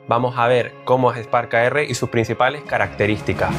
vamos a ver cómo es Spark AR y sus principales características.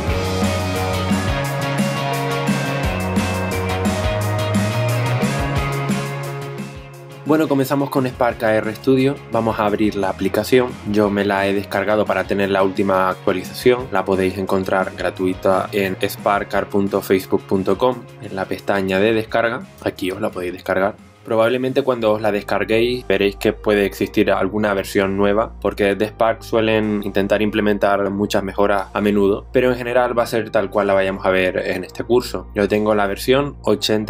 Bueno, comenzamos con Spark AR Studio. Vamos a abrir la aplicación. Yo me la he descargado para tener la última actualización. La podéis encontrar gratuita en sparkar.facebook.com en la pestaña de descarga. Aquí os la podéis descargar. Probablemente cuando os la descarguéis veréis que puede existir alguna versión nueva, porque desde Spark suelen intentar implementar muchas mejoras a menudo, pero en general va a ser tal cual la vayamos a ver en este curso. Yo tengo la versión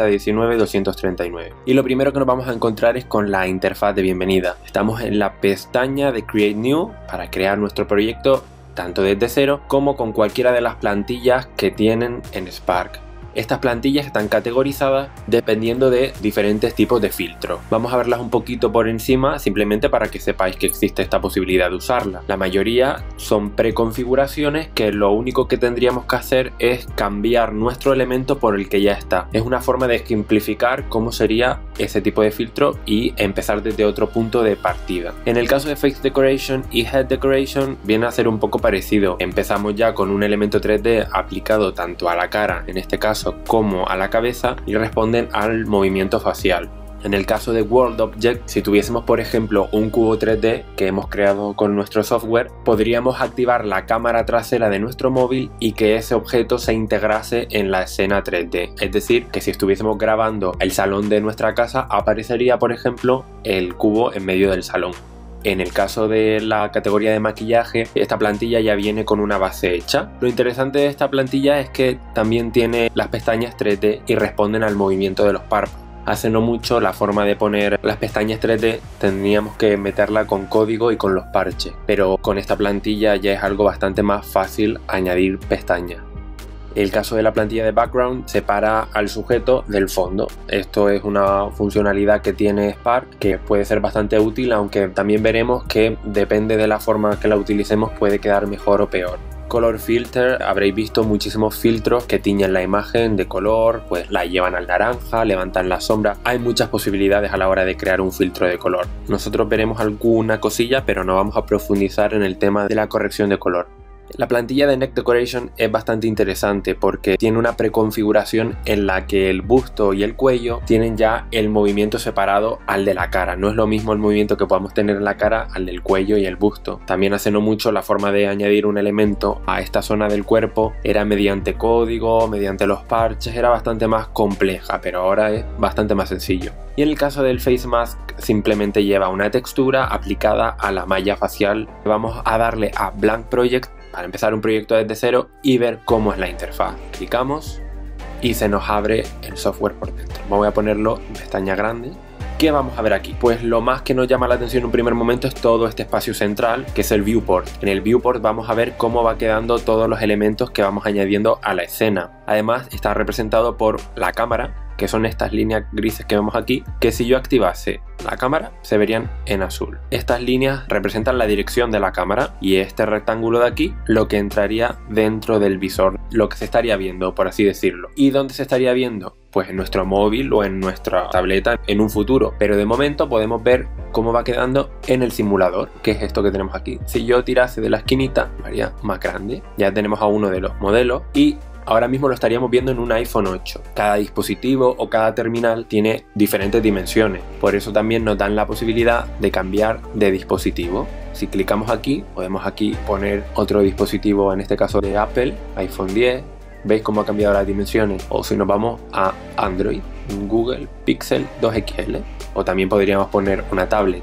80.19.239 y lo primero que nos vamos a encontrar es con la interfaz de bienvenida. Estamos en la pestaña de Create New para crear nuestro proyecto tanto desde cero como con cualquiera de las plantillas que tienen en Spark. Estas plantillas están categorizadas dependiendo de diferentes tipos de filtros. Vamos a verlas un poquito por encima, simplemente para que sepáis que existe esta posibilidad de usarla. La mayoría son preconfiguraciones que lo único que tendríamos que hacer es cambiar nuestro elemento por el que ya está. Es una forma de simplificar cómo sería ese tipo de filtro y empezar desde otro punto de partida. En el caso de Face Decoration y Head Decoration viene a ser un poco parecido. Empezamos ya con un elemento 3D aplicado tanto a la cara, en este caso, como a la cabeza, y responden al movimiento facial. En el caso de World Object, si tuviésemos por ejemplo un cubo 3D que hemos creado con nuestro software, podríamos activar la cámara trasera de nuestro móvil y que ese objeto se integrase en la escena 3D. Es decir, que si estuviésemos grabando el salón de nuestra casa, aparecería por ejemplo el cubo en medio del salón. En el caso de la categoría de maquillaje, esta plantilla ya viene con una base hecha. Lo interesante de esta plantilla es que también tiene las pestañas 3D y responden al movimiento de los párpados. Hace no mucho la forma de poner las pestañas 3D tendríamos que meterla con código y con los parches, pero con esta plantilla ya es algo bastante más fácil añadir pestañas. El caso de la plantilla de background separa al sujeto del fondo. Esto es una funcionalidad que tiene Spark que puede ser bastante útil, aunque también veremos que depende de la forma que la utilicemos puede quedar mejor o peor. Color Filter, habréis visto muchísimos filtros que tiñen la imagen de color, pues la llevan al naranja, levantan la sombra. Hay muchas posibilidades a la hora de crear un filtro de color. Nosotros veremos alguna cosilla, pero no vamos a profundizar en el tema de la corrección de color. La plantilla de Neck Decoration es bastante interesante porque tiene una preconfiguración en la que el busto y el cuello tienen ya el movimiento separado al de la cara. No es lo mismo el movimiento que podamos tener en la cara al del cuello y el busto. También hace no mucho la forma de añadir un elemento a esta zona del cuerpo era mediante código, mediante los parches, era bastante más compleja, pero ahora es bastante más sencillo. Y en el caso del Face Mask simplemente lleva una textura aplicada a la malla facial. Vamos a darle a Blank Project para empezar un proyecto desde cero y ver cómo es la interfaz. Clicamos y se nos abre el software por dentro. Voy a ponerlo en pestaña grande. ¿Qué vamos a ver aquí? Pues lo más que nos llama la atención en un primer momento es todo este espacio central que es el viewport. En el viewport vamos a ver cómo va quedando todos los elementos que vamos añadiendo a la escena. Además está representado por la cámara, que son estas líneas grises que vemos aquí, que si yo activase la cámara se verían en azul. Estas líneas representan la dirección de la cámara y este rectángulo de aquí lo que entraría dentro del visor, lo que se estaría viendo, por así decirlo. ¿Y dónde se estaría viendo? Pues en nuestro móvil o en nuestra tableta en un futuro, pero de momento podemos ver cómo va quedando en el simulador, que es esto que tenemos aquí. Si yo tirase de la esquinita, lo haría más grande. Ya tenemos a uno de los modelos y ahora mismo lo estaríamos viendo en un iPhone 8. Cada dispositivo o cada terminal tiene diferentes dimensiones, por eso también nos dan la posibilidad de cambiar de dispositivo. Si clicamos aquí, podemos aquí poner otro dispositivo, en este caso de Apple, iPhone 10. ¿Veis cómo ha cambiado las dimensiones? O si nos vamos a Android, Google Pixel 2 XL, o también podríamos poner una tablet.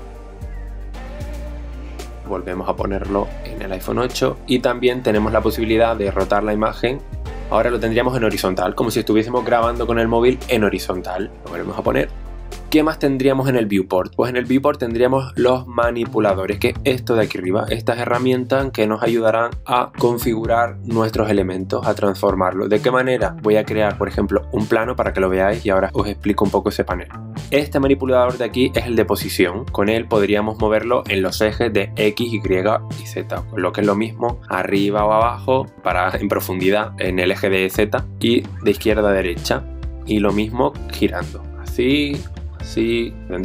Volvemos a ponerlo en el iPhone 8 y también tenemos la posibilidad de rotar la imagen. Ahora lo tendríamos en horizontal, como si estuviésemos grabando con el móvil en horizontal. Lo volvemos a poner. ¿Qué más tendríamos en el viewport? Pues en el viewport tendríamos los manipuladores, que es esto de aquí arriba, estas herramientas que nos ayudarán a configurar nuestros elementos, a transformarlos. ¿De qué manera? Voy a crear, por ejemplo, un plano para que lo veáis y ahora os explico un poco ese panel. Este manipulador de aquí es el de posición. Con él podríamos moverlo en los ejes de X, Y y Z, lo que es lo mismo arriba o abajo, en profundidad en el eje de Z y de izquierda a derecha. Y lo mismo girando, así, tendríamos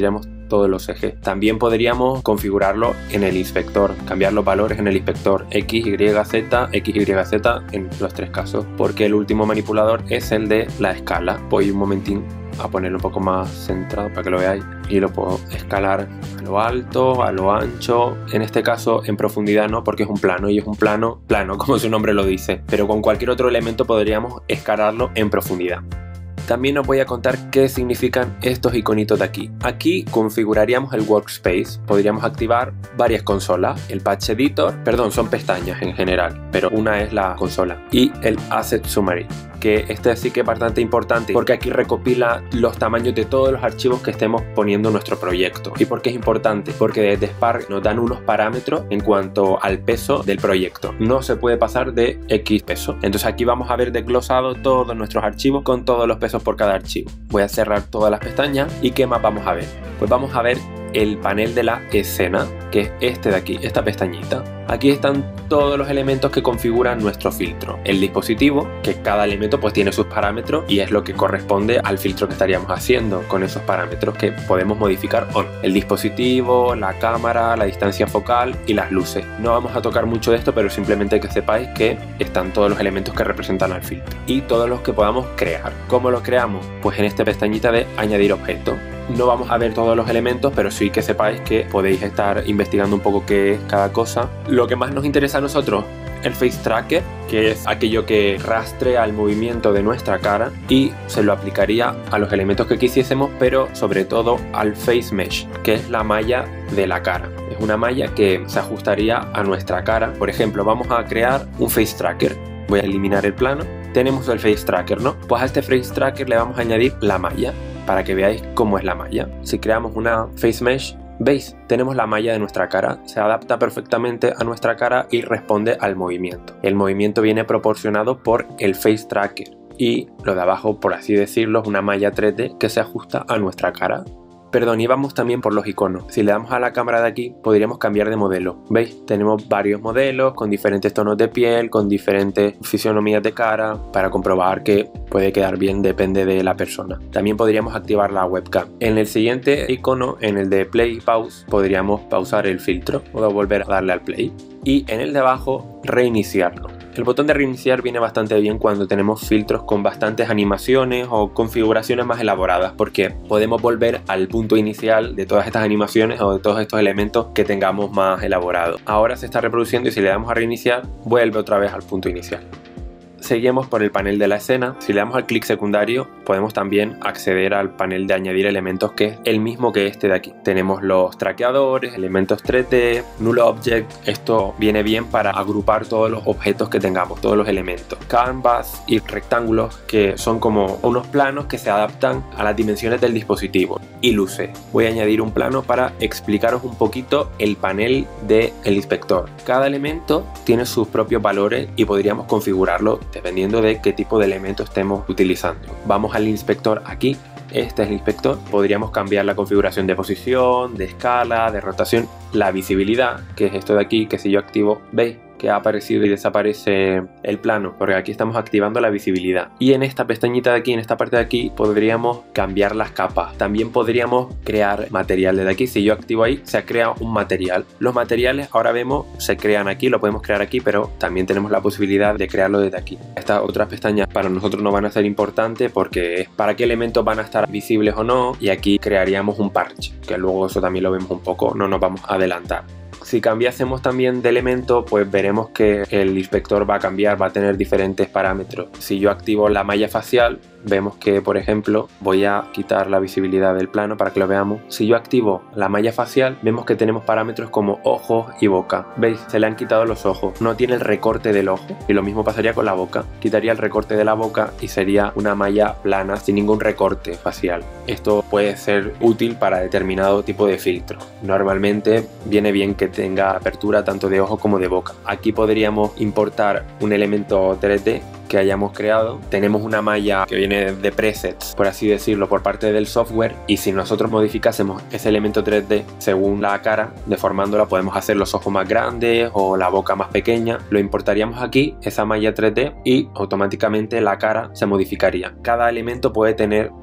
todos los ejes. También podríamos configurarlo en el inspector, cambiar los valores en el inspector X, Y, Z, X, Y, Z en los 3 casos, porque el último manipulador es el de la escala. Voy un momentín a ponerlo un poco más centrado para que lo veáis y lo puedo escalar a lo alto, a lo ancho. En este caso en profundidad no, porque es un plano y es un plano como su nombre lo dice, pero con cualquier otro elemento podríamos escalarlo en profundidad. También os voy a contar qué significan estos iconitos de aquí. Aquí configuraríamos el workspace, podríamos activar varias consolas, el patch editor, perdón, son pestañas en general, pero una es la consola, y el asset summary, que este sí que es bastante importante porque aquí recopila los tamaños de todos los archivos que estemos poniendo en nuestro proyecto. ¿Y por qué es importante? Porque desde Spark nos dan unos parámetros en cuanto al peso del proyecto. No se puede pasar de X peso. Entonces aquí vamos a ver desglosado todos nuestros archivos con todos los pesos por cada archivo. Voy a cerrar todas las pestañas y ¿qué más vamos a ver? Pues vamos a ver el panel de la escena, que es este de aquí, esta pestañita. Aquí están todos los elementos que configuran nuestro filtro. El dispositivo, que cada elemento pues tiene sus parámetros y es lo que corresponde al filtro que estaríamos haciendo con esos parámetros que podemos modificar o no. El dispositivo, la cámara, la distancia focal y las luces. No vamos a tocar mucho de esto, pero simplemente que sepáis que están todos los elementos que representan al filtro y todos los que podamos crear. ¿Cómo los creamos? Pues en esta pestañita de añadir objeto. No vamos a ver todos los elementos, pero sí que sepáis que podéis estar investigando un poco qué es cada cosa. Lo que más nos interesa a nosotros, el Face Tracker, que es aquello que rastrea el movimiento de nuestra cara y se lo aplicaría a los elementos que quisiésemos, pero sobre todo al Face Mesh, que es la malla de la cara. Es una malla que se ajustaría a nuestra cara. Por ejemplo, vamos a crear un Face Tracker. Voy a eliminar el plano. Tenemos el Face Tracker, ¿no? Pues a este Face Tracker le vamos a añadir la malla, para que veáis cómo es la malla. Si creamos una Face Mesh, veis, tenemos la malla de nuestra cara, se adapta perfectamente a nuestra cara y responde al movimiento. El movimiento viene proporcionado por el Face Tracker y lo de abajo, por así decirlo, es una malla 3D que se ajusta a nuestra cara. Perdón, y vamos también por los iconos. Si le damos a la cámara de aquí, podríamos cambiar de modelo. ¿Veis? Tenemos varios modelos con diferentes tonos de piel, con diferentes fisionomías de cara, para comprobar que puede quedar bien, depende de la persona. También podríamos activar la webcam. En el siguiente icono, en el de play y pause, podríamos pausar el filtro o volver a darle al play. Y en el de abajo, reiniciarlo. El botón de reiniciar viene bastante bien cuando tenemos filtros con bastantes animaciones o configuraciones más elaboradas, porque podemos volver al punto inicial de todas estas animaciones o de todos estos elementos que tengamos más elaborados. Ahora se está reproduciendo y si le damos a reiniciar, vuelve otra vez al punto inicial. Seguimos por el panel de la escena. Si le damos al clic secundario, podemos también acceder al panel de añadir elementos, que es el mismo que este de aquí. Tenemos los traqueadores, elementos 3D, null object. Esto viene bien para agrupar todos los objetos que tengamos, todos los elementos. Canvas y rectángulos, que son como unos planos que se adaptan a las dimensiones del dispositivo. Y luces. Voy a añadir un plano para explicaros un poquito el panel del inspector. Cada elemento tiene sus propios valores y podríamos configurarlo dependiendo de qué tipo de elemento estemos utilizando. Vamos al inspector aquí. Este es el inspector. Podríamos cambiar la configuración de posición, de escala, de rotación, la visibilidad, que es esto de aquí, que si yo activo, ¿veis? Que ha aparecido y desaparece el plano, porque aquí estamos activando la visibilidad. Y en esta pestañita de aquí, en esta parte de aquí, podríamos cambiar las capas. También podríamos crear material desde aquí. Si yo activo ahí, se crea un material. Los materiales, ahora vemos, se crean aquí, lo podemos crear aquí, pero también tenemos la posibilidad de crearlo desde aquí. Estas otras pestañas para nosotros no van a ser importantes porque es para qué elementos van a estar visibles o no, y aquí crearíamos un parche, que luego eso también lo vemos un poco, no nos vamos a adelantar. Si cambiásemos también de elemento, pues veremos que el inspector va a cambiar, va a tener diferentes parámetros. Si yo activo la malla facial, vemos que, por ejemplo, voy a quitar la visibilidad del plano para que lo veamos. Si yo activo la malla facial, vemos que tenemos parámetros como ojos y boca. ¿Veis? Se le han quitado los ojos. No tiene el recorte del ojo. Y lo mismo pasaría con la boca. Quitaría el recorte de la boca y sería una malla plana sin ningún recorte facial. Esto puede ser útil para determinado tipo de filtro. Normalmente viene bien que tenga apertura tanto de ojo como de boca. Aquí podríamos importar un elemento 3D que hayamos creado. Tenemos una malla que viene de presets, por así decirlo, por parte del software, y si nosotros modificásemos ese elemento 3D según la cara, deformándola, podemos hacer los ojos más grandes o la boca más pequeña. Lo importaríamos aquí, esa malla 3D, y automáticamente la cara se modificaría. Cada elemento puede tener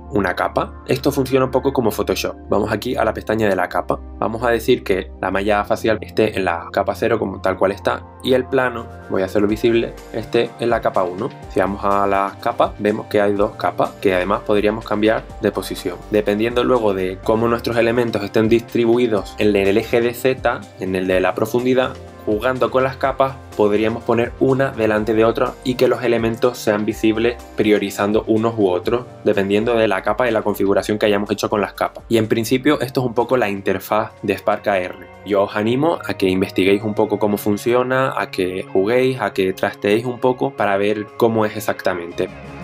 una capa. Esto funciona un poco como Photoshop. Vamos aquí a la pestaña de la capa. Vamos a decir que la malla facial esté en la capa 0 como tal cual está y el plano, voy a hacerlo visible, esté en la capa 1. Si vamos a las capas, vemos que hay dos capas que además podríamos cambiar de posición. Dependiendo luego de cómo nuestros elementos estén distribuidos en el eje de Z, en el de la profundidad, jugando con las capas podríamos poner una delante de otra y que los elementos sean visibles priorizando unos u otros dependiendo de la capa y la configuración que hayamos hecho con las capas. Y en principio esto es un poco la interfaz de Spark AR. Yo os animo a que investiguéis un poco cómo funciona, a que juguéis, a que trasteéis un poco para ver cómo es exactamente.